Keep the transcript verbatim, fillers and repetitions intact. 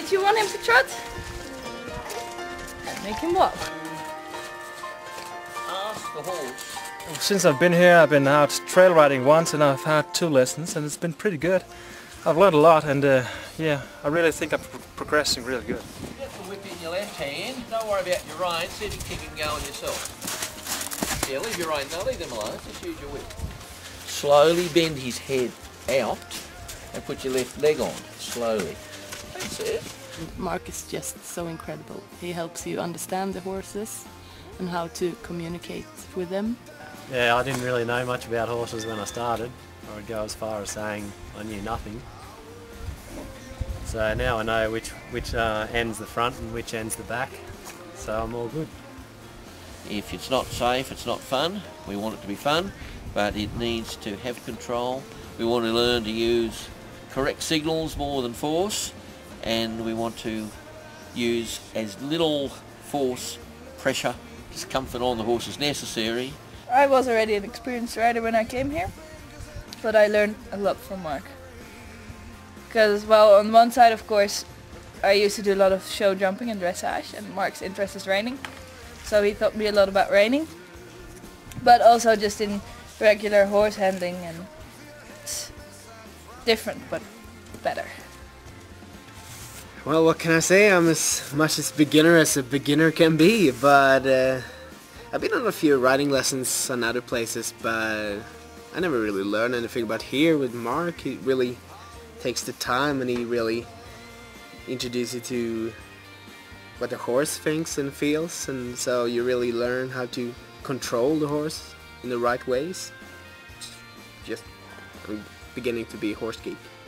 Did you want him to trot? And make him walk. Ask the horse. Since I've been here, I've been out trail riding once, and I've had two lessons, and it's been pretty good. I've learned a lot, and uh, yeah, I really think I'm pro progressing really good. Get the whip in your left hand. Don't worry about your reins. Sit and kick and go on yourself. Yeah, leave your reins. No, leave them alone. Just use your whip. Slowly bend his head out and put your left leg on. Slowly. That's it. Mark is just so incredible. He helps you understand the horses and how to communicate with them. Yeah, I didn't really know much about horses when I started. I would go as far as saying I knew nothing. So now I know which, which uh, end's the front and which end's the back, so I'm all good. If it's not safe, it's not fun. We want it to be fun, but it needs to have control. We want to learn to use correct signals more than force, and we want to use as little force, pressure, discomfort on the horse as necessary. I was already an experienced rider when I came here, but I learned a lot from Mark. Because, well, on one side, of course, I used to do a lot of show jumping and dressage, and Mark's interest is reining, so he taught me a lot about reining, but also just in regular horse handling, and it's different, but better. Well, what can I say? I'm as much as beginner as a beginner can be, but uh, I've been on a few riding lessons on other places, but I never really learned anything about here with Mark. He really takes the time, and he really introduces you to what the horse thinks and feels, and so you really learn how to control the horse in the right ways. Just I'm beginning to be a horse geek.